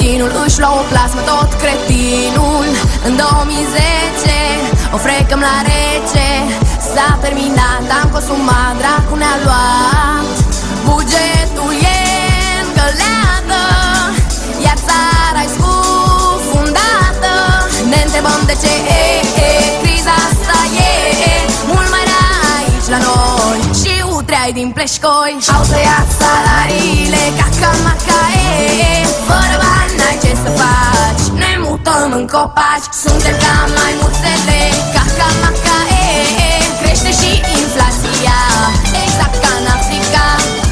vinul, își lua o plasmă tot cretinul. În 2010 o frecăm la rece, s-a terminat, am consumat, dracu ne-a luat. Bugetul e îngăleată, iar țara-i scufundată. Ne întrebăm de ce criza asta e mult mai rea aici la noi. Și utreai din Pleșcoi au tăiat salariile, caca-maca fără bani n-ai ce să faci, ne mutăm în copaci. Suntem ca maimuțele, caca-maca crește și inflația, exact ca în Africa.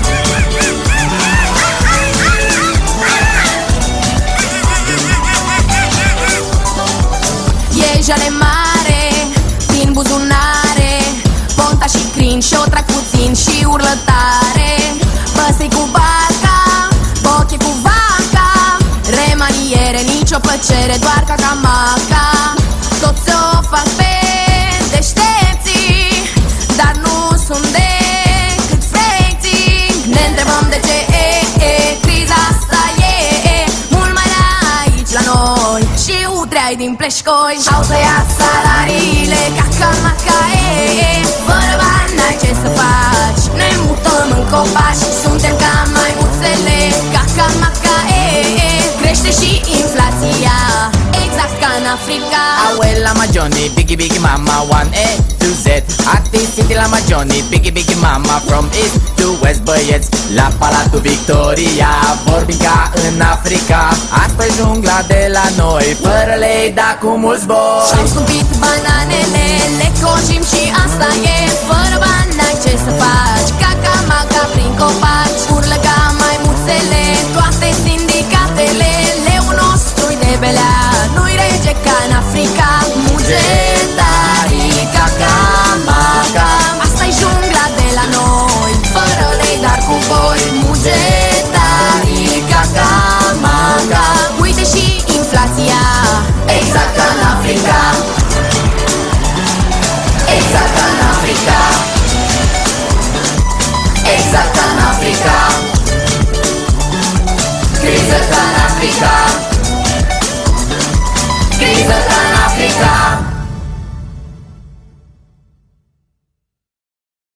E jale mare din buzunare, Ponta și Crin și o trag puțin și urlătare. Păsări cu barca, boche cu vaca, remaniere, nicio plăcere, doar caca-maca. Toți o fac pe deștepții, dar nu sunt decât fraiții. Ne întrebăm de ce criza asta e mult mai rea aici la noi. Și utreai din Pleșcoi au tăiat salariile, caca-maca fără bani n-ai ce să faci, ne mutăm în copaci. Suntem ca maimuțele, caca-maca crește și inflația, exact ca în Africa. Abuela Majoni, Biggie Biggie Mama, 1A to Z. Artist City la Majoni, Biggie Biggie Mama, from East to West. Băieți la Palatul Victoria, vorbim ca în Africa. Astăzi jungla de la noi, fără lei, dar cu mulți boi. Și-au scumpit bananele, le cojim și asta e. Fără bani n-ai ce să faci, caca-maca prin copaci. Urlă ca maimuțele, toate sindicatele. Leul nostru-i de belea, nu-i rege ca în Africa. Muge